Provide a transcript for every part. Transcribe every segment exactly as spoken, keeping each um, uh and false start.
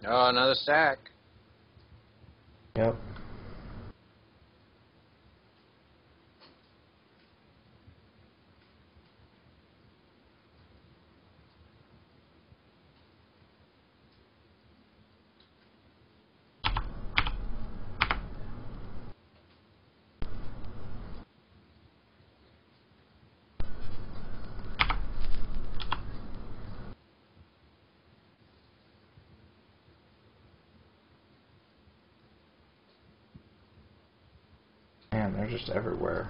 Oh, another stack. Yep. Man, they're just everywhere.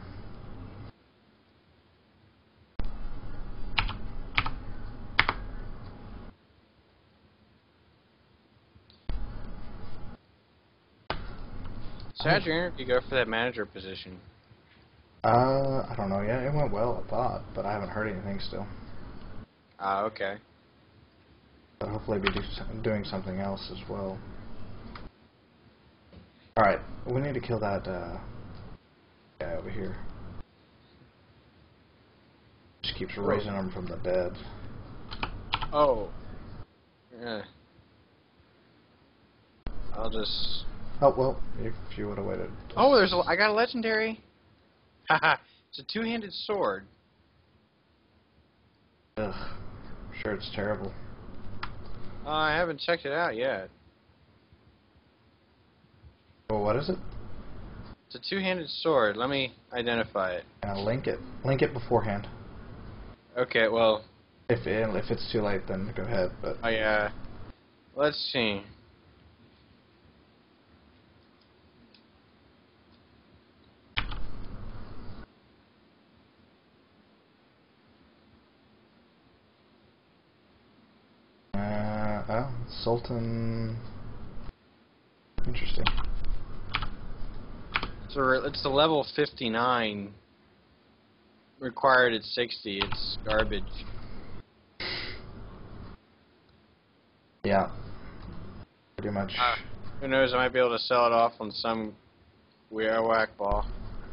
So how'd your interview go for that manager position? Uh, I don't know yet. It went well, I thought, but I haven't heard anything still. Ah, okay. But hopefully be do, doing something else as well. Alright, we need to kill that uh, guy over here. Just keeps raising them from the dead. Oh. Yeah. I'll just... Oh, well, if you would have waited. Oh, there's a... I got a legendary. Haha. It's a two-handed sword. Ugh. Sure, it's terrible. Uh, I haven't checked it out yet. Well, what is it? It's a two-handed sword. Let me identify it. Uh, link it. Link it beforehand. Okay, well... If it, if it's too late, then go ahead. But I, uh... Let's see. Uh, oh, Sultan. Interesting. So it's a level fifty-nine. Required at sixty. It's garbage. Yeah. Pretty much. Uh, who knows? I might be able to sell it off on some weird whack ball.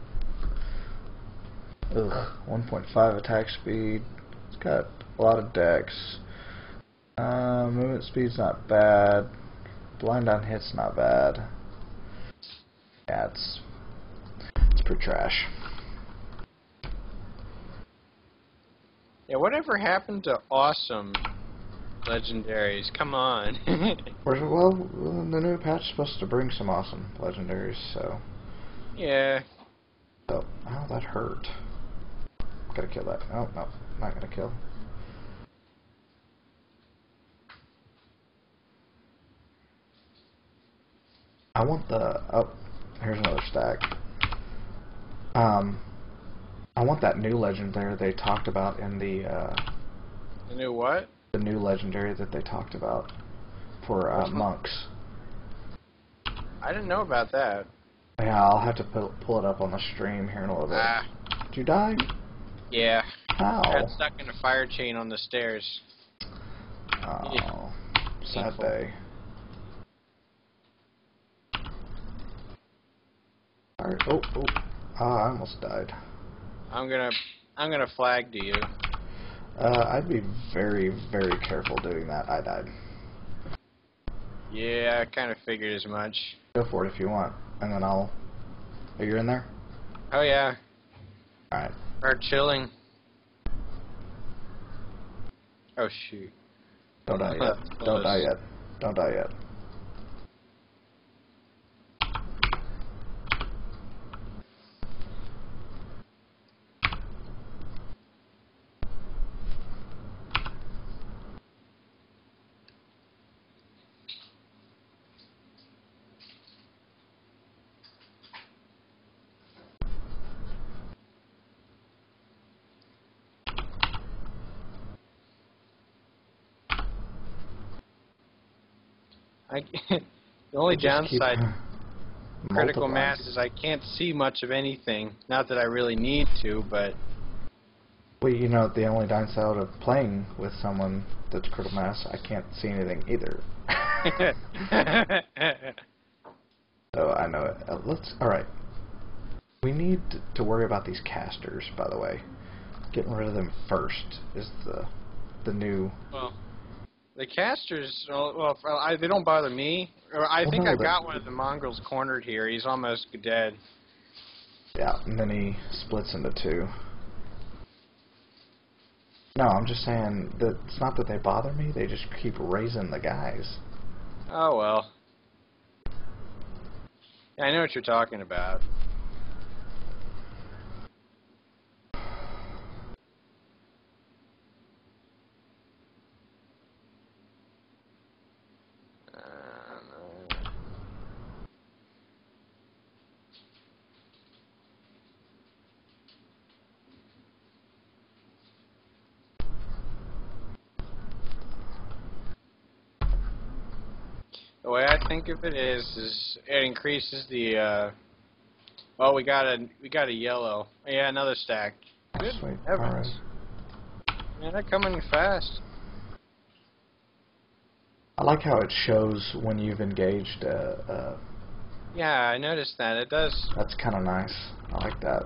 Ugh. one point five attack speed. It's got a lot of dex. Uh, movement speed's not bad. Blind on hit's not bad. Yeah, it's it's pretty trash. Yeah, whatever happened to awesome legendaries? Come on. Well, the new patch is supposed to bring some awesome legendaries, so. Yeah. Oh, oh, that hurt. Gotta kill that. Oh, no, not gonna kill. I want the. Oh, here's another stack. Um, I want that new legendary they talked about in the. Uh, The new what? the new legendary that they talked about for uh, monks. I didn't know about that. Yeah, I'll have to pull, pull it up on the stream here in a little bit. Ah. Did you die? Yeah. How? I got stuck in a fire chain on the stairs. Oh, sad Painful. day. Alright, oh, oh. Ah, I almost died. I'm gonna, I'm gonna flag to you. Uh, I'd be very, very careful doing that. I died. Yeah, I kind of figured as much. Go for it if you want, and then I'll... Are you in there? Oh yeah. Alright. Or chilling. Oh shoot. Don't die yet. Don't die yet. Don't die yet. I the only Just keep downside critical multiplying. mass is I can't see much of anything. Not that I really need to, but Well, you know, the only downside of playing with someone that's critical mass, I can't see anything either. So I know it. Uh, let's. All right. We need to worry about these casters, by the way. Getting rid of them first is the the new. well, The casters, well, well, I, they don't bother me. Or I Well, think no, I've they- got one of the mongrels cornered here. He's almost dead. Yeah, and then he splits into two. No, I'm just saying that it's not that they bother me. They just keep raising the guys. Oh, well. Yeah, I know what you're talking about. The way I think of it is, is it increases the. Uh, oh, we got a we got a yellow. Yeah, another stack. Good Sweet. heavens! Yeah, they're coming fast. I like how it shows when you've engaged. Uh, uh, Yeah, I noticed that. It does. that's kind of nice. I like that.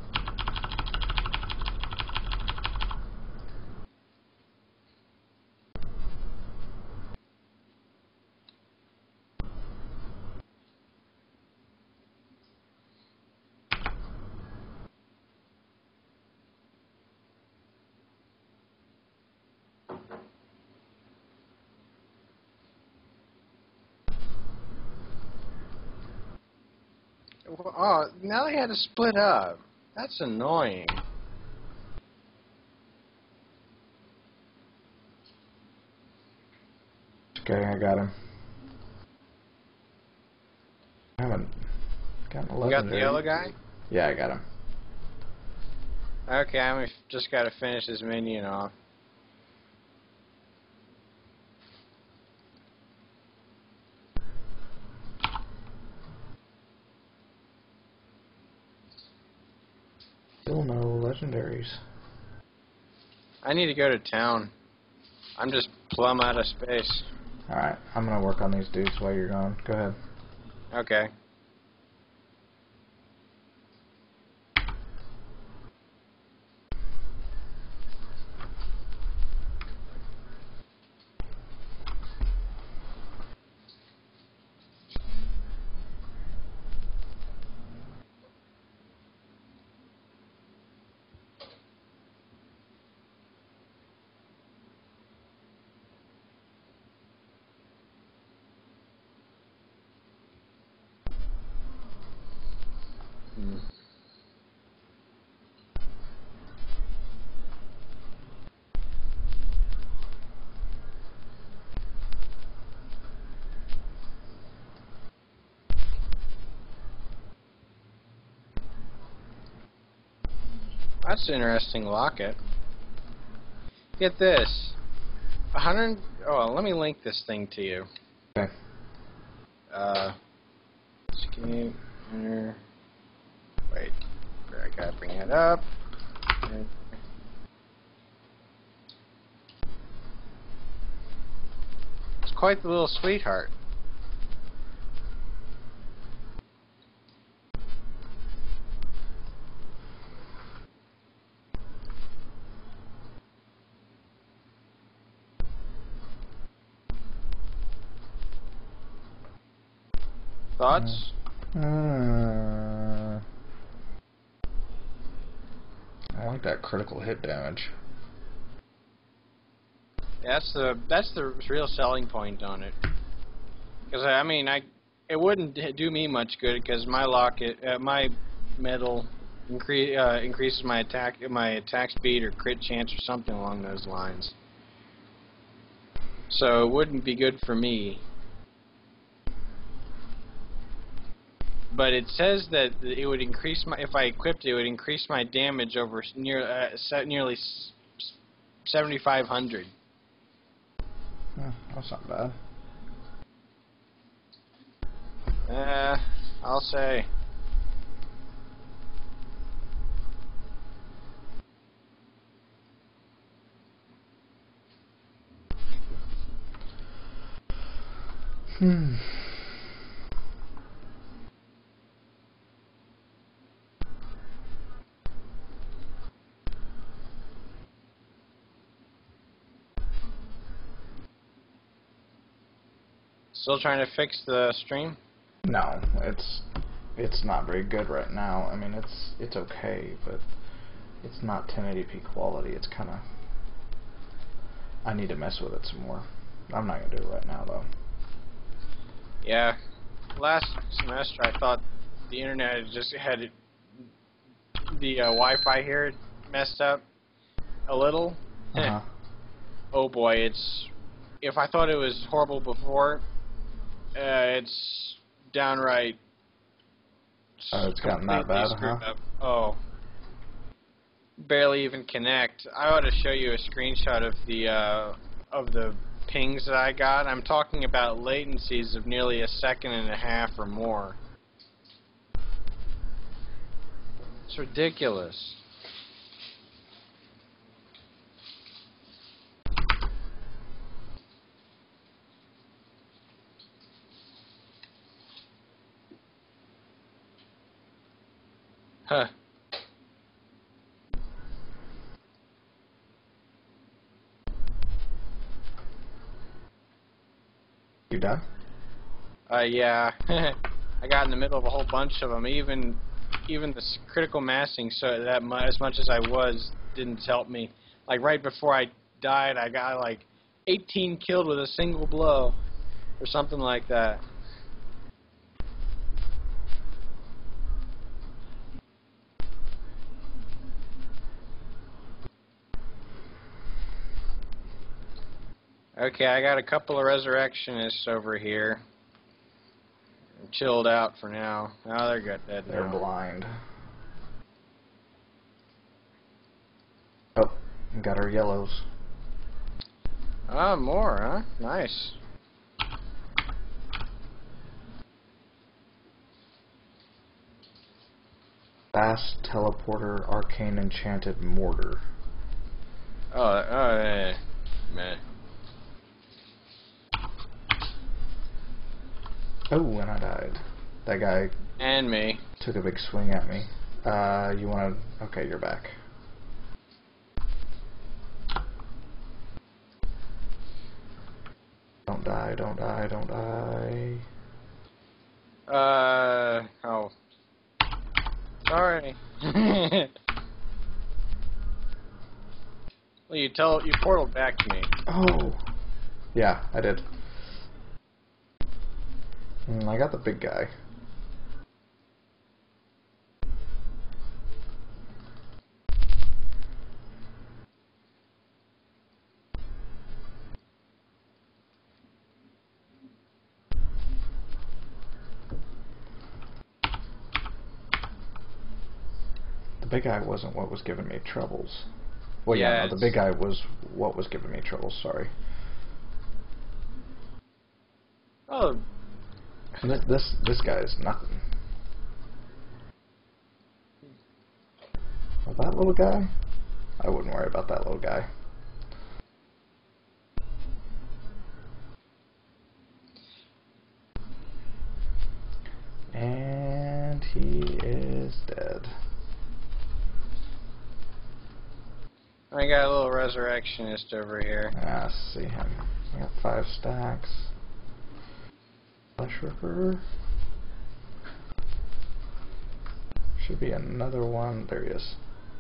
Oh, now they had to split up. That's annoying. Okay, I got him. I haven't gotten a You got the legendary. yellow guy? Yeah, I got him. Okay, I'm just got to finish this minion off. Still no legendaries. I need to go to town. I'm just plumb out of space. Alright, I'm gonna work on these dudes while you're gone. Go ahead. Okay. Hmm. That's an interesting locket. Get this. A hundred. Oh, let me link this thing to you. Okay. Uh. Escape. Enter. Wait. I gotta bring it up. It's quite the little sweetheart. Thoughts? Uh, I like that critical hit damage. That's the that's the real selling point on it. Because I mean, I it wouldn't do me much good because my locket, uh, my metal, increase uh, increases my attack my attack speed or crit chance or something along those lines. So it wouldn't be good for me. But it says that it would increase my if I equipped it, it would increase my damage over near uh, se nearly seventy-five hundred. Hmm, that's not bad. Uh, I'll say. Hmm. Still trying to fix the stream? No, it's it's not very good right now. I mean, it's it's okay, but it's not ten eighty p quality. It's kind of... I need to mess with it some more. I'm not going to do it right now, though. Yeah. Last semester, I thought the internet had just had it, the uh, Wi-Fi here messed up a little. Uh-huh. Oh boy, it's... If I thought it was horrible before, uh, it's downright... Oh, it's gotten that bad, huh? Up. Oh. Barely even connect. I ought to show you a screenshot of the uh, of the pings that I got. I'm talking about latencies of nearly a second and a half or more. It's ridiculous. Huh. You done? Uh, yeah. I got in the middle of a whole bunch of them. Even, even the critical massing, so that mu as much as I was, didn't help me. Like right before I died, I got like eighteen killed with a single blow, or something like that. Okay, I got a couple of resurrectionists over here. I'm chilled out for now. Oh, they're good. Dead They're now. blind. Oh, got our yellows. Ah, more, huh? Nice. Fast teleporter, arcane enchanted mortar. Oh, oh, yeah. Man. Oh, and I died. That guy And me. took a big swing at me. Uh, you want to... Okay, you're back. Don't die, don't die, don't die. Uh, oh. Sorry. Well, you tell, you portaled back to me. Oh! Yeah, I did. Mm, I got the big guy. The big guy wasn't what was giving me troubles. Well, yeah, Yeah, no, the big guy was what was giving me troubles, sorry. Oh, This, this, this guy is nothing. Well, that little guy? I wouldn't worry about that little guy. And he is dead. I got a little resurrectionist over here. Ah, see him. I got five stacks. Flesh Ripper. Should be another one. There he is.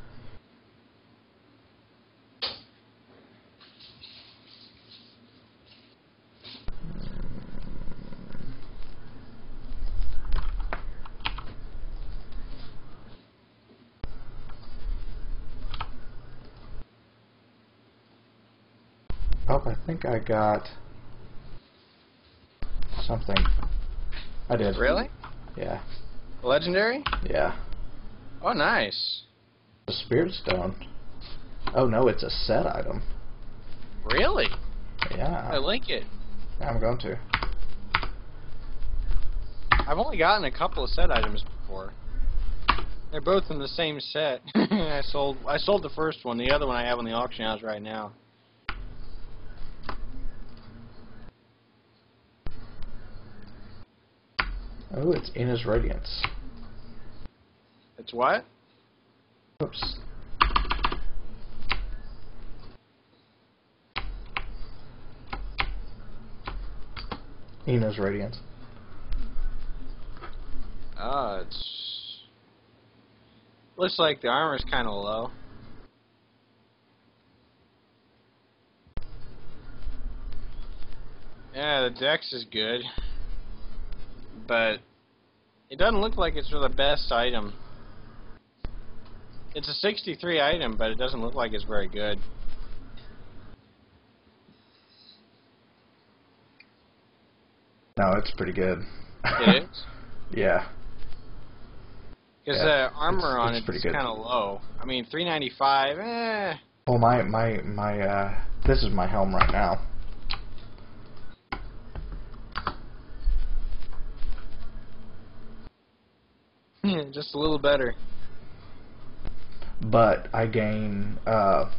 Oh, I think I got something. I did. Really? Yeah. Legendary? Yeah. Oh, nice. The Spirit Stone. Oh no, it's a set item. Really? Yeah. I link it. I'm going to. I've only gotten a couple of set items before. They're both in the same set. I sold I sold the first one. The other one I have on the auction house right now. Oh, it's Ina's Radiance. It's what? Oops. Enos Radiance. Oh, it's... Looks like the armor's kind of low. Yeah, the dex is good. But it doesn't look like it's for the best item. It's a sixty-three item, but it doesn't look like it's very good. No, it's pretty good. It is? Yeah. Because Yeah, the armor it's- on it's it pretty is good. kind of low. I mean, three ninety-five, eh. Well, my my my uh, this is my helm right now. Just a little better. But I gain. Uh,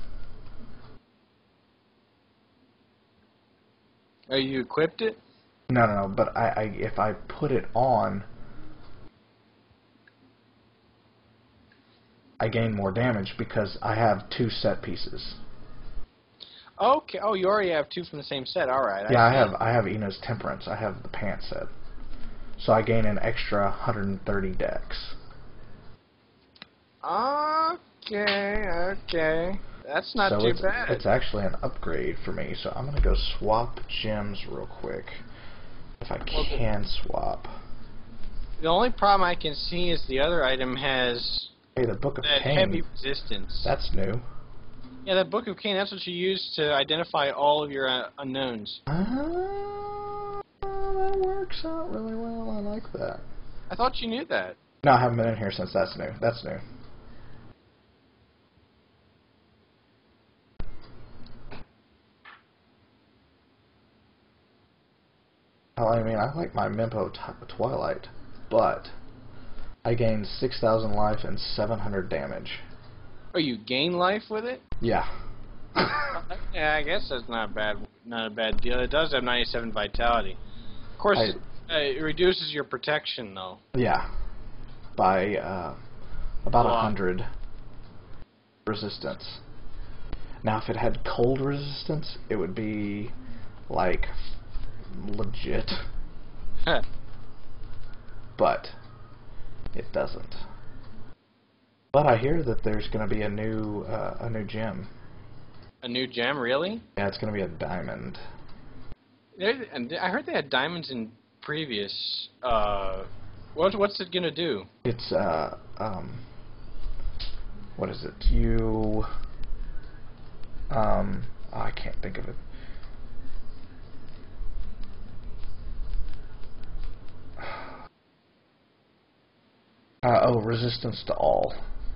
Oh, you equipped it? no, no, no. But I, I if I put it on, I gain more damage because I have two set pieces. Okay. Oh, you already have two from the same set. All right. Yeah, I see. have I have Enos Temperance. I have the pants set, so I gain an extra one hundred thirty dex. Okay. Okay. That's not so too it's, bad. it's actually an upgrade for me. So I'm gonna go swap gems real quick, if I can swap. The only problem I can see is the other item has Hey, the Book of that Cain. heavy resistance. That's new. Yeah, that Book of Cain, that's what you use to identify all of your uh, unknowns. Ah, that works out really well. I like that. I thought you knew that. No, I haven't been in here since that's new. That's new. Oh, I mean, I like my Mempo t Twilight, but I gained six thousand life and seven hundred damage. Oh, you gain life with it? Yeah. Yeah, I guess that's not bad. Not a bad deal. It does have ninety-seven vitality. Of course, I, it, uh, it reduces your protection, though. Yeah. By uh, about A a lot. hundred resistance. Now, if it had cold resistance, it would be like legit, but it doesn't. But I hear that there's going to be a new uh, a new gem. A new gem, really? Yeah, it's going to be a diamond. There, and I heard they had diamonds in previous. Uh, what, what's it gonna do? It's uh um what is it? You um oh, I can't think of it. Uh, oh, resistance to all.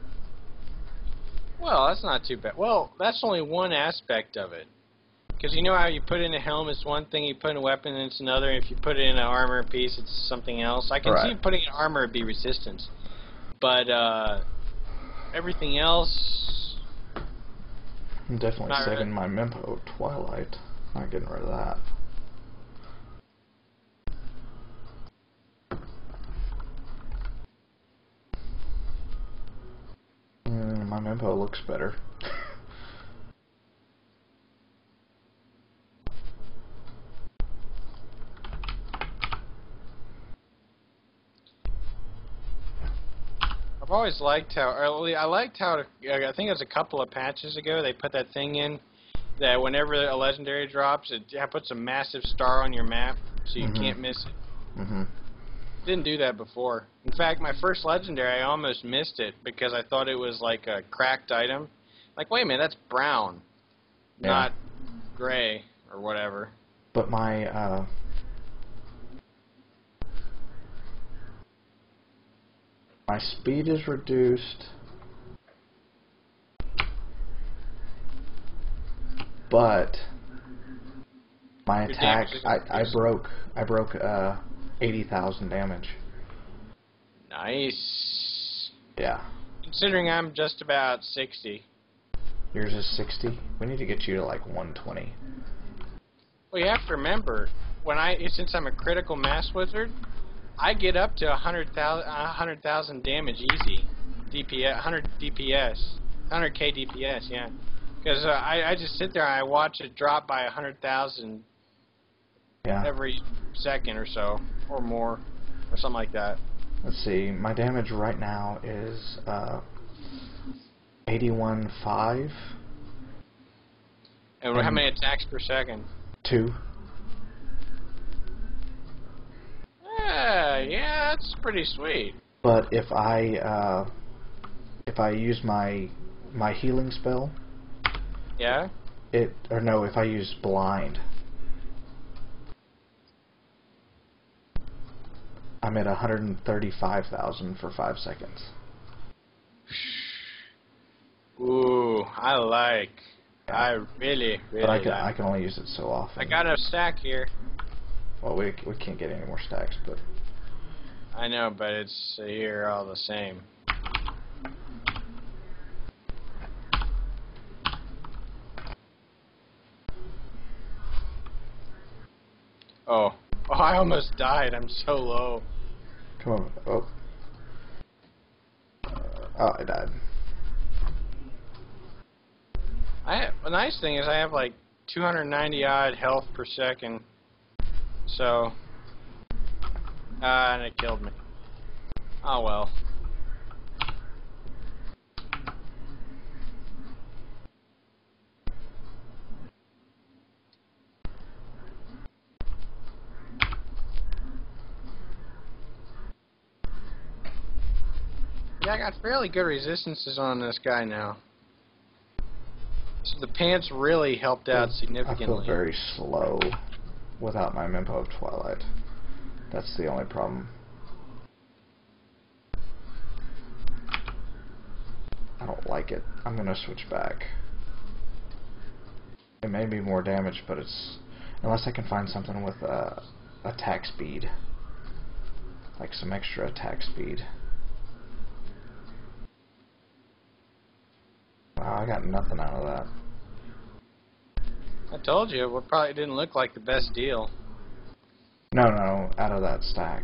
Well, that's not too bad. Well, that's only one aspect of it. Because you know how you put in a helm, it's one thing, you put in a weapon, it's another, and if you put it in an armor piece, it's something else. I can Right. see putting in armor would be resistance. But, uh, everything else... I'm definitely Not saving really. my Mempo Twilight. Not getting rid of that. Mm, my Mempo looks better. I've always liked how, or I liked how, I think it was a couple of patches ago, they put that thing in that whenever a legendary drops, it puts a massive star on your map, so you Mhm. can't miss it. Mm-hmm. Didn't do that before. In fact, my first legendary, I almost missed it because I thought it was like a cracked item. Like, wait a minute, that's brown, Yeah. not gray or whatever. But my uh my speed is reduced, but my Your attack, damage is I, I increased. broke, I broke uh, eighty thousand damage. Nice. Yeah. Considering I'm just about sixty. Yours is sixty. We need to get you to like one twenty. Well, you have to remember, when I since I'm a critical mass wizard, I get up to one hundred thousand damage easy. D P S, one hundred D P S. one hundred K D P S, yeah. Because uh, I, I just sit there and I watch it drop by one hundred thousand Yeah. every second or so, or more, or something like that. Let's see. My damage right now is uh, eighty-one point five. And, and how many attacks per second? Two. Yeah, yeah, that's pretty sweet. But if I uh, if I use my my healing spell, yeah, it or no, if I use blind, I'm at one hundred thirty-five thousand for five seconds. Ooh, I like. Yeah. I really, really But I can like. I can only use it so often. I got a stack here. Well, we we can't get any more stacks, but I know, but it's here all the same. Oh, oh! I almost died. I'm so low. come on. Oh, uh, oh, I died. I have, the nice thing is I have like two hundred ninety odd health per second. So, ah, uh, and it killed me. Oh well. Yeah, I got fairly good resistances on this guy now. So the pants really helped out significantly. I feel very slow without my Mempo of Twilight. That's the only problem. I don't like it. I'm gonna switch back. It may be more damage, but it's unless I can find something with uh, attack speed, like some extra attack speed. Wow, I got nothing out of that. I told you, it probably didn't look like the best deal. No, no, out of that stack.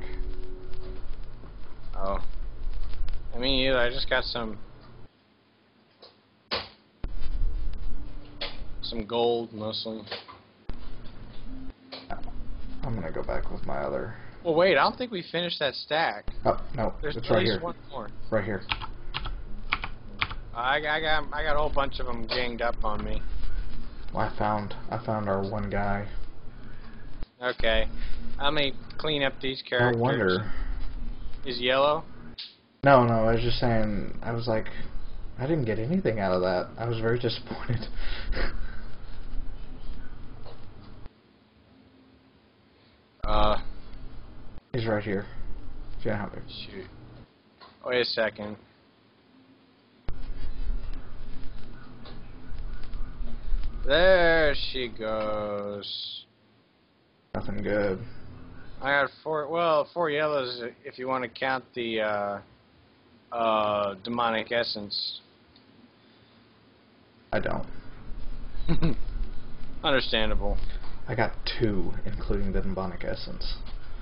Oh. I mean, either. I just got some some gold, mostly. I'm gonna go back with my other. Well, wait. I don't think we finished that stack. Oh no, There's it's at right least here. one more. Right here. I, I got I got a whole bunch of them ganged up on me. Well, I found I found our one guy. Okay, let me clean up these characters. I wonder. Is yellow? No, no. I was just saying. I was like, I didn't get anything out of that. I was very disappointed. uh. He's right here. If you have it. Shoot. Wait a second. There she goes. Nothing good. I got four, well, four yellows if you want to count the uh, uh, demonic essence. I don't. Understandable. I got two, including the demonic essence.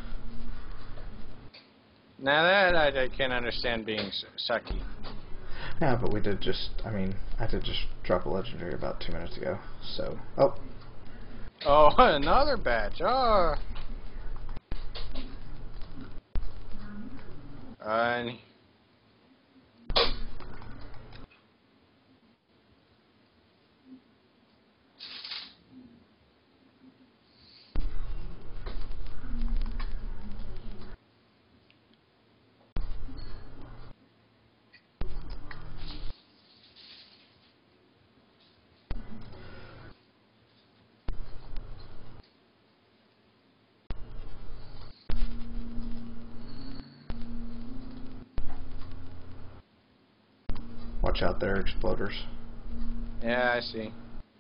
Now that I, I can understand being sucky. Yeah, but we did just, I mean, I did just drop a legendary about two minutes ago, so, oh. Oh, another batch, oh. Uh, Watch out there, exploders. yeah, I see.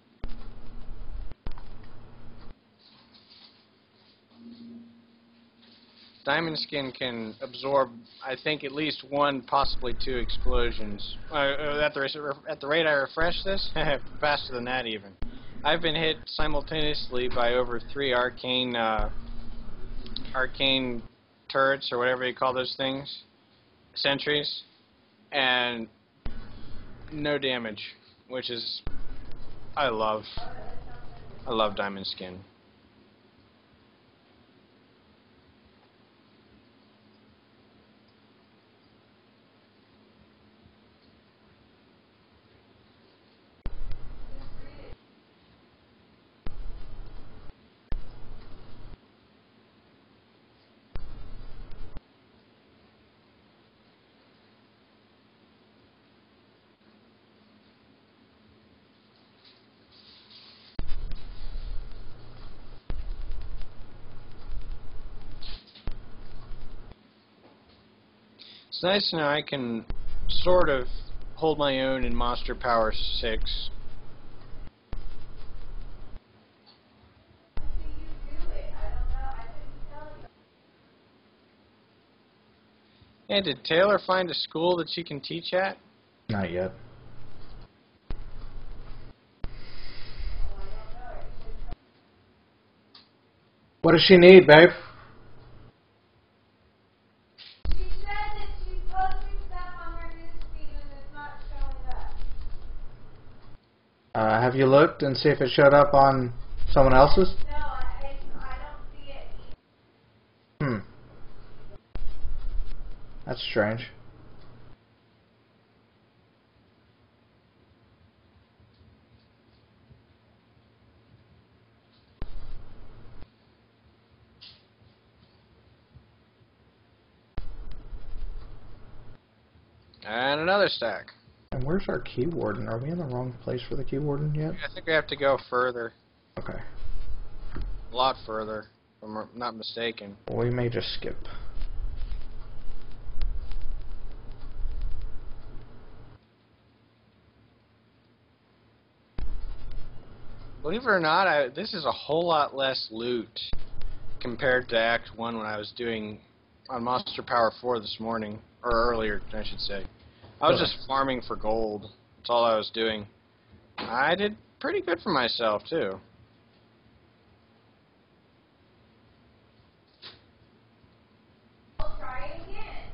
Diamond Skin can absorb, I think, at least one, possibly two explosions. Uh, at, the, at the rate I refresh this, faster than that even. I've been hit simultaneously by over three arcane, uh, arcane turrets, or whatever you call those things, sentries, and no damage, which is, I love, I love Diamond Skin. It's nice to know I can sort of hold my own in Monster Power six. Yeah, did Taylor find a school that she can teach at? Not yet. What does she need, babe? She said that she's posting stuff on her newsfeed and it's not showing up. Uh, have you looked and see if it showed up on someone else's? No, I, I don't see it either. Hmm. That's strange. And another stack. And where's our key warden? Are we in the wrong place for the key warden yet? I think we have to go further. Okay. A lot further, if I'm not mistaken. Well, we may just skip. Believe it or not, I, this is a whole lot less loot compared to Act one when I was doing on Monster Power four this morning. Or earlier, I should say. I was Okay. just farming for gold. That's all I was doing. I did pretty good for myself, too. I'll try it again.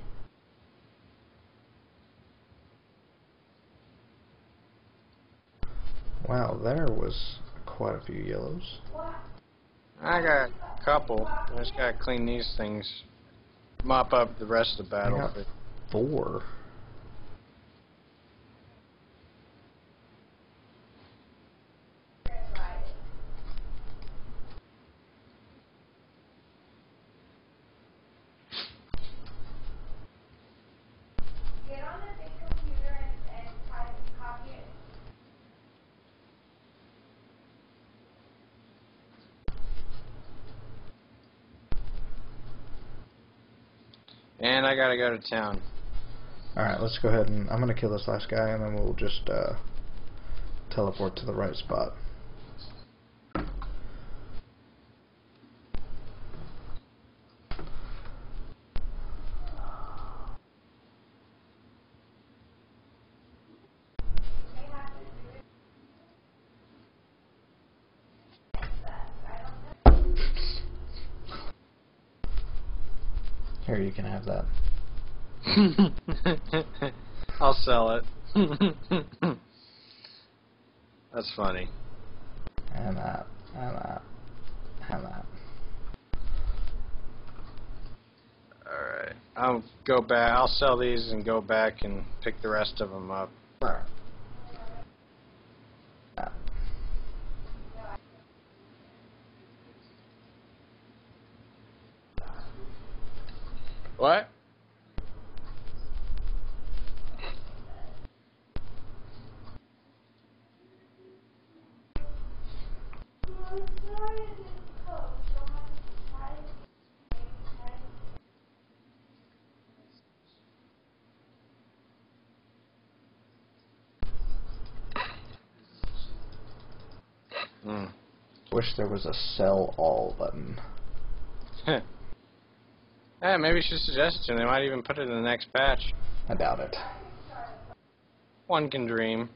Wow, there was quite a few yellows. What? I got a couple. I just gotta clean these things. Mop up the rest of the I got battlefield. four. Get on the big computer and, and type and copy it. And I gotta go to town. Alright, let's go ahead and I'm going to kill this last guy and then we'll just uh, teleport to the right spot. Here, you can have that. I'll sell it. That's funny. And that. And that. And that. Alright. I'll go back. I'll sell these and go back and pick the rest of them up. Alright. That. What? Hmm. Wish there was a sell all button. Yeah, maybe you should suggest it to them. They might even put it in the next patch. I doubt it. One can dream.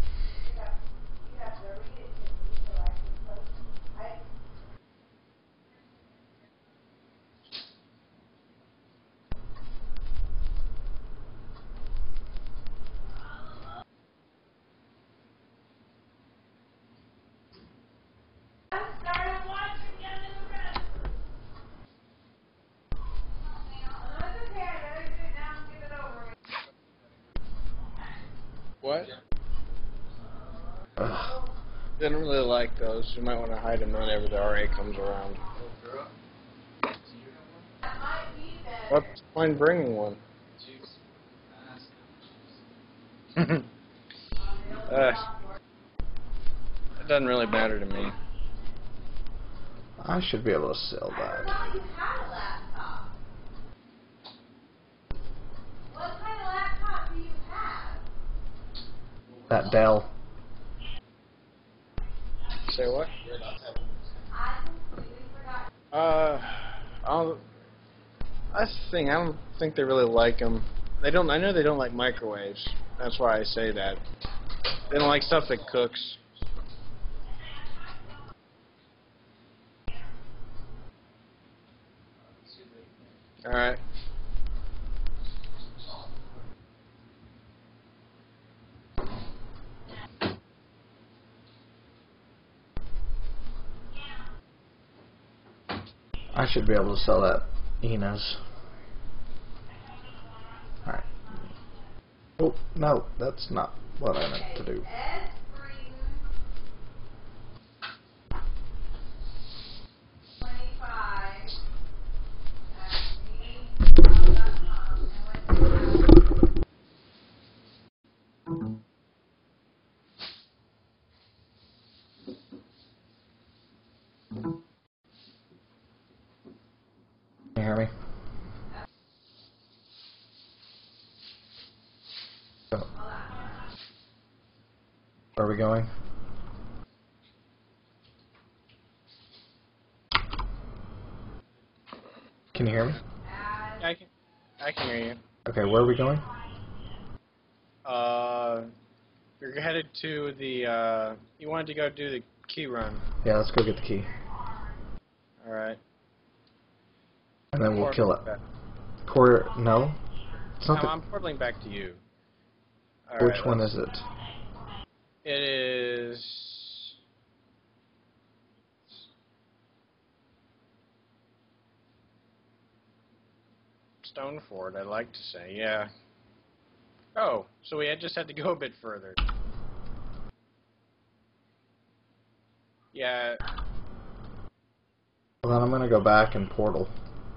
What? Ugh. Didn't really like those. You might want to hide them whenever the R A comes around. What's the point in bringing one? uh, it doesn't really matter to me. I should be able to sell that. I thought you had a laptop. What That Dell. Say what? I completely forgot. Uh, I'll, that's the thing. I don't think they really like them. They don't. I know they don't like microwaves. That's why I say that. They don't like stuff that cooks. All right. I should be able to sell that Enos. Alright. Oh, no, that's not what I meant to do. Ed Green, twenty-five, at gmail dot com, and what's the Can you hear me? Oh. Where are we going? Can you hear me? I can. I can hear you. Okay, where are we going? Uh, you're headed to the. Uh, you wanted to go do the key run. Yeah, let's go get the key. All right. And then we'll Portal kill it. back. Port, no? It's No, not the, I'm portaling back to you. All which right, one let's- is it? It is. Stoneford, I'd like to say, yeah. Oh, so we had just had to go a bit further. Yeah, Well, then I'm going to go back and portal.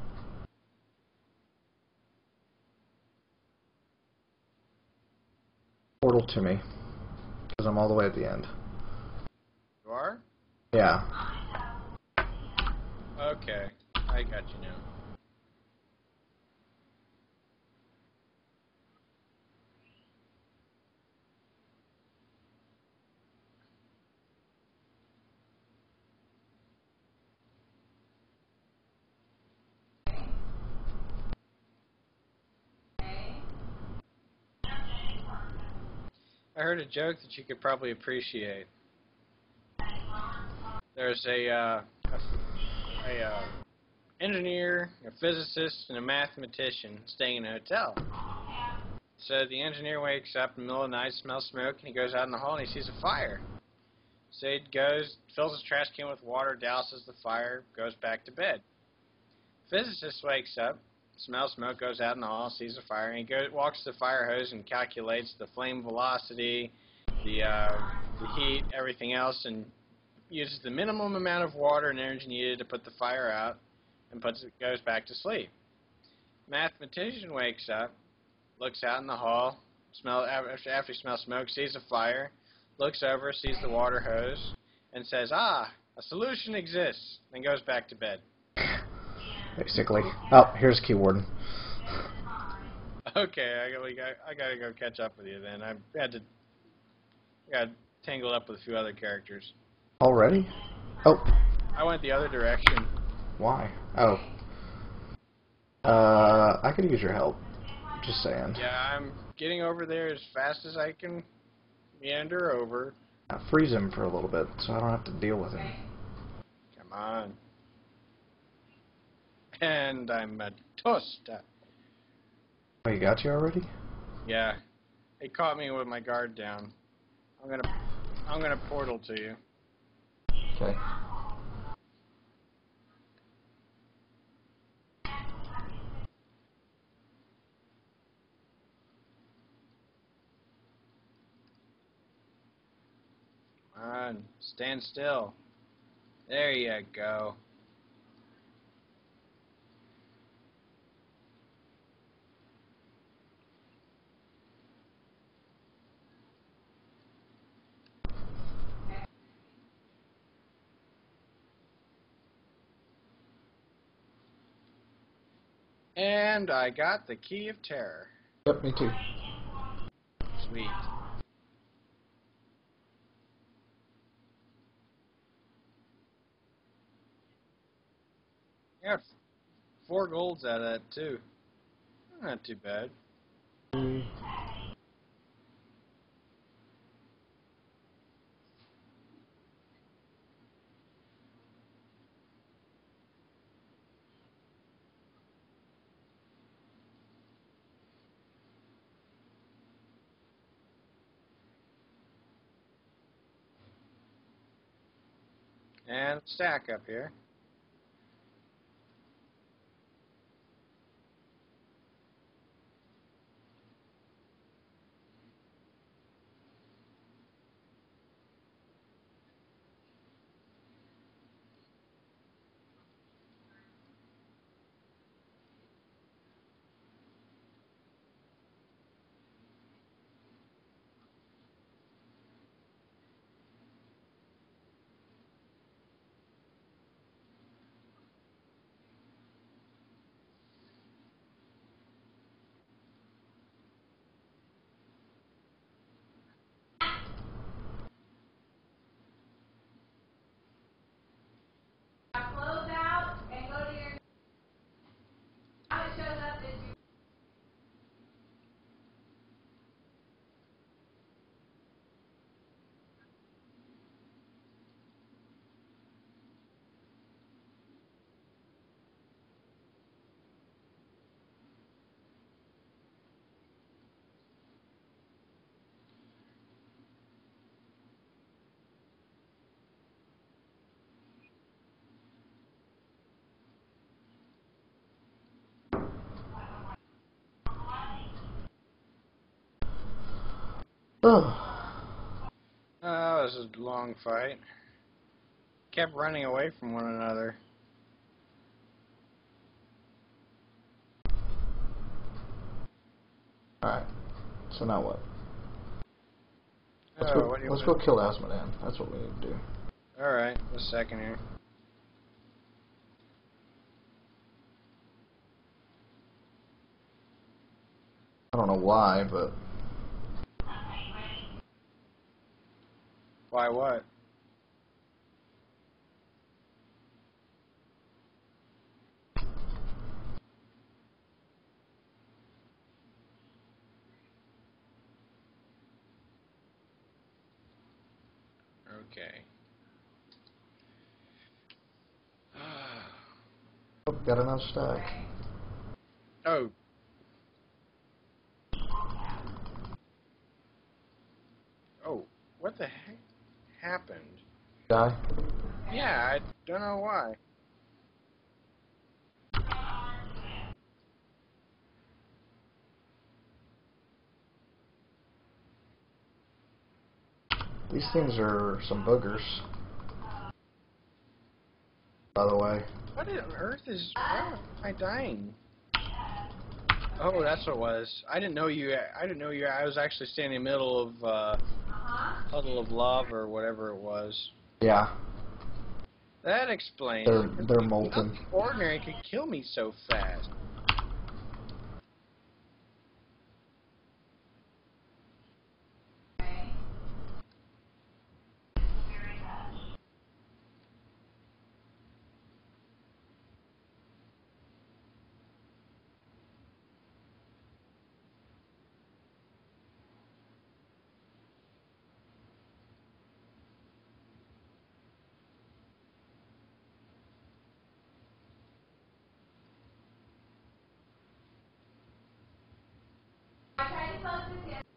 Portal to me. Because I'm all the way at the end. you are? Yeah. Okay, I got you now. I heard a joke that you could probably appreciate. There's a, uh, a, a uh, engineer, a physicist, and a mathematician staying in a hotel. So the engineer wakes up in the middle of the night, smells smoke, and he goes out in the hall and he sees a fire. So he goes, fills his trash can with water, douses the fire, goes back to bed. Physicist wakes up, smells smoke, goes out in the hall, sees a fire, and he goes, walks to the fire hose and calculates the flame velocity, the, uh, the heat, everything else, and uses the minimum amount of water and energy needed to put the fire out, and puts it, goes back to sleep. Mathematician wakes up, looks out in the hall, smell, after, after he smells smoke, sees a fire, looks over, sees the water hose, and says, ah, a solution exists, and goes back to bed. Basically. Oh, here's Key Warden. Okay, I, we got, I gotta go catch up with you then. I had to, got tangled up with a few other characters. Already? Oh. I went the other direction. Why? Oh. Uh, I could use your help. Just saying. Yeah, I'm getting over there as fast as I can meander over. Uh, freeze him for a little bit so I don't have to deal with him. Come on. And I'm a toast. Oh, you got you already? Yeah. He caught me with my guard down. I'm gonna I'm gonna portal to you. Okay. Come on, stand still. There you go. And I got the key of terror. Yep, me too. Sweet. I got four golds out of that too. Not too bad. And stack up here. Close out and go to your. Now it shows up that you. Oh. Oh, that was a long fight. Kept running away from one another. Alright. So now what? Let's Oh, go, what do you let's want? go kill Asmodan. That's what we need to do. Alright, a second here. I don't know why, but Why what? Okay. oh, got another stack. Oh. Oh, what the heck happened? Die. Yeah, I don't know why. These things are some boogers. By the way. What on earth is... Why am I dying? Oh, that's what it was. I didn't know you... I didn't know you... I was actually standing in the middle of uh, Uh-huh. puddle of lava or whatever it was. Yeah. That explains. They're it. they're molten. Nothing ordinary could kill me so fast. Okay. I tried to close this in.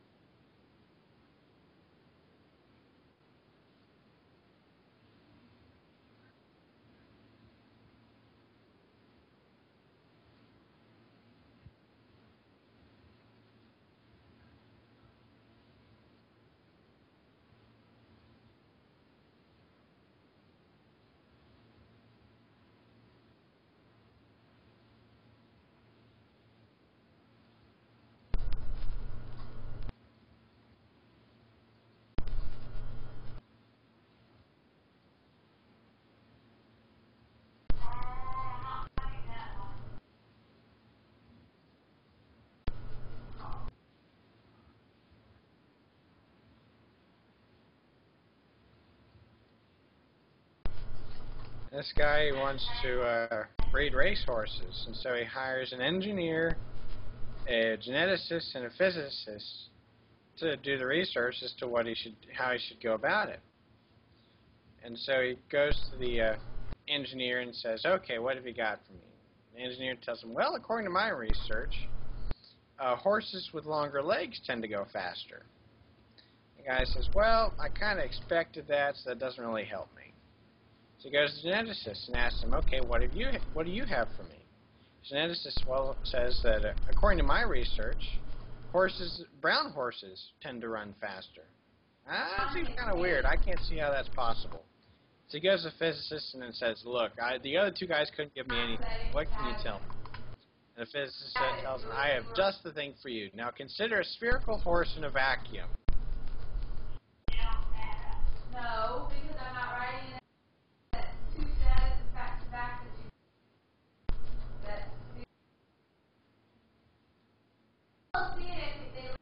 This guy wants to... Uh, breed racehorses, and so he hires an engineer, a geneticist, and a physicist to do the research as to what he should, how he should go about it. And so he goes to the uh, engineer and says, "Okay, what have you got for me?" The engineer tells him, "Well, according to my research, uh, horses with longer legs tend to go faster." The guy says, "Well, I kind of expected that, so that doesn't really help me." So he goes to the geneticist and asks him, "Okay, what have you, what do you have for me?" The geneticist well says that uh, according to my research, horses, brown horses tend to run faster. Ah, that seems kind of weird. I can't see how that's possible. So he goes to the physicist and then says, "Look, I, the other two guys couldn't give me anything. What can you tell me?" And the physicist tells him, "I have just the thing for you. Now consider a spherical horse in a vacuum." No, because I'm not writing it. That two says back to back that you. That. I'll see it if they.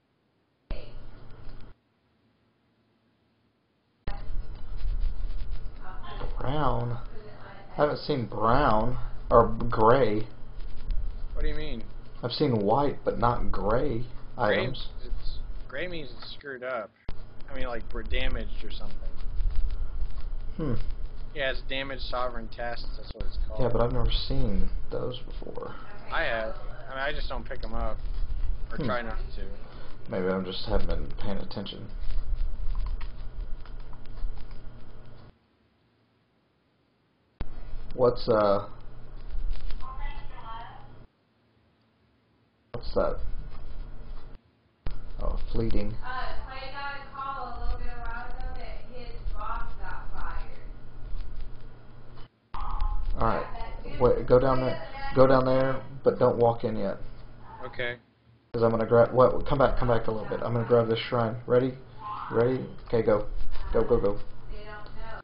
Brown? I haven't seen brown or gray. What do you mean? I've seen white, but not gray Gray, items. it's, gray means it's screwed up. I mean, like we're damaged or something. Hmm. Yeah, it's damaged sovereign tests. That's what it's called. Yeah, but I've never seen those before. I have. I mean, I just don't pick them up or Hmm. try not to. Maybe I just haven't been paying attention. What's uh? What's that? Oh, fleeting. Uh, Clay got a call a little bit a while ago that his boss got fired. All right. Wait. Go down there. Go down there, but don't walk in yet. Okay. Because I'm gonna grab. What? Come back. Come back a little bit. I'm gonna grab this shrine. Ready? Ready? Okay. Go. Go. Go. Go. They don't know.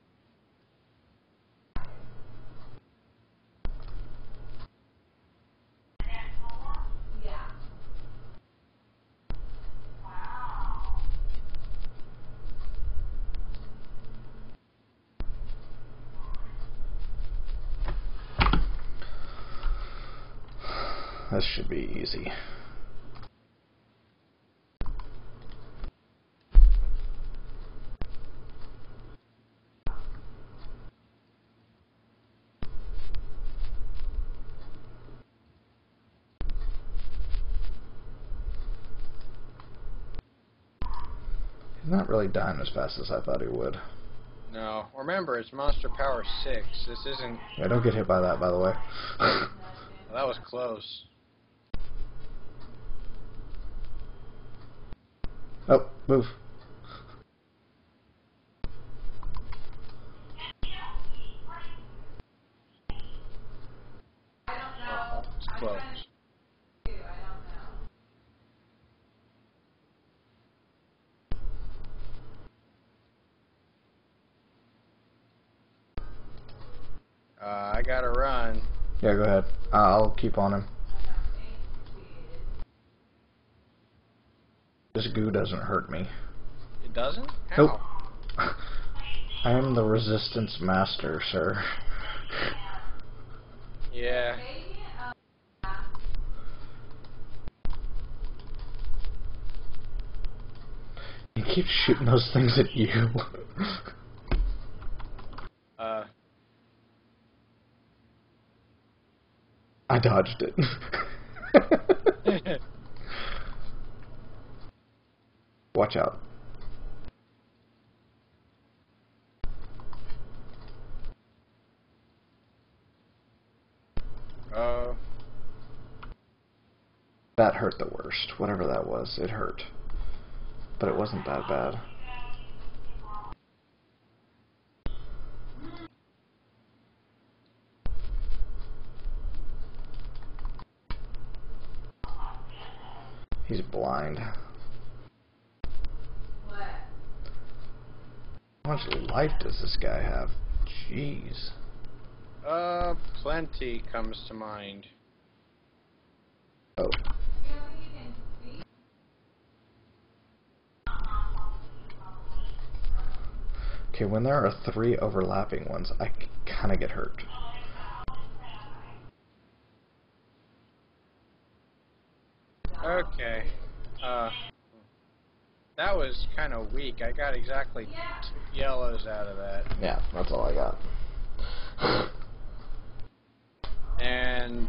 Yeah. This should be easy. He's not really dying as fast as I thought he would. No. Remember, it's Monster Power six. This isn't... Yeah, don't get hit by that, by the way. Well, that was close. Oh, move. I don't know. It's I'm close. trying to do. I don't know. Uh, I gotta run. Yeah, go ahead. Uh, I'll keep on him. This goo doesn't hurt me. It doesn't? How? Nope. I am the resistance master, sir. Yeah. He keeps shooting those things at you. Uh... I dodged it. Watch out. Uh... That hurt the worst. Whatever that was, it hurt. But it wasn't that bad. He's blind. What? How much life does this guy have? Jeez. Uh, plenty comes to mind. Oh. You know who you can see? Okay, when there are three overlapping ones, I kind of get hurt. kind of weak. I got exactly Yeah. two yellows out of that. Yeah, that's all I got. And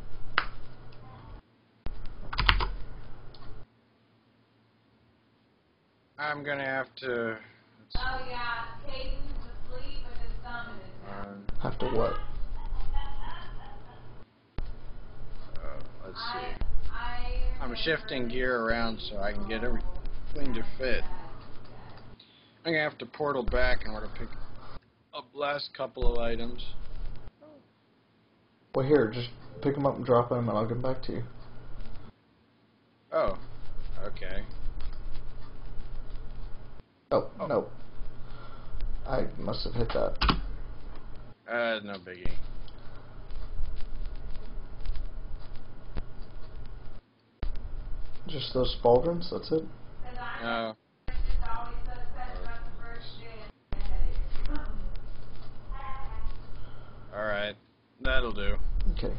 I'm gonna have to. Oh yeah, Caden's asleep with his thumb in his mouth. Um, Have to what? uh, let's I, see. I I'm remember- shifting gear around so I can get everything to fit. I'm gonna have to portal back in order to pick up last couple of items. Well, here, just pick them up and drop them, and I'll get back to you. Oh, okay. Oh, Oh. no. I must have hit that. Uh, no biggie. Just those pauldrons, that's it? 'Cause I'm No. just always so upset about the first day of the headache. Alright, that'll do. Okay.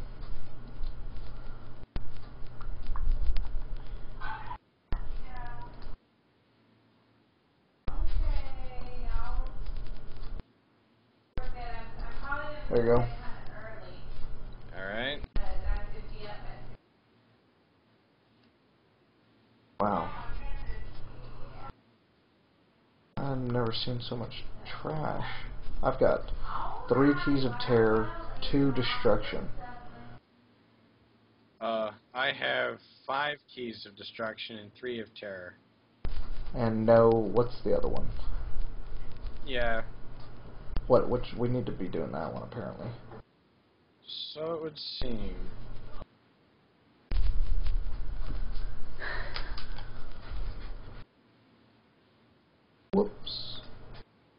Okay, I'll work that out. I'm probably gonna There you go. go kind of early Alright. because I could be up at Wow. I've never seen so much trash. I've got three keys of terror, two destruction. Uh, I have five keys of destruction and three of terror. And no, what's the other one? Yeah, What, which, we need to be doing that one apparently. so it would seem. Whoops.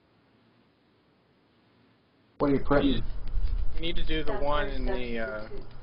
What are you We printing? need, we need to do the one in the, uh,